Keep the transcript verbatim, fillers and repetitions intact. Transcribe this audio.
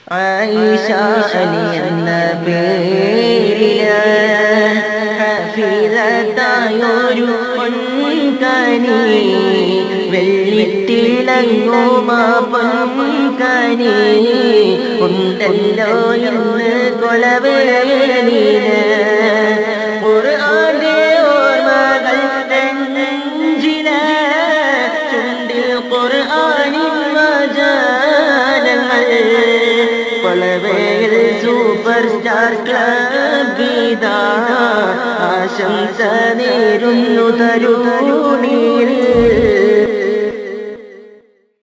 ആയിഷ അലി എന്ന പേരില് ഹഫീദത്തായൊരു പൊൻകനി വെള്ളിത്തിളങ്ങുമാ പൊൻകനി ഉണ്ടല്ലോ ഇന്ന് കൊലവേലിന് ഖുർആന്റെ ഓർമ്മകൾ നെഞ്ചില് ചുണ്ടിൽ ഖുർആനിൻ വചനങ്ങൾ കൊലവേൽ സൂപ്പർ സ്റ്റാർ ക്ലബിതാ ആശംസ നേരുന്നു തരുണീൽ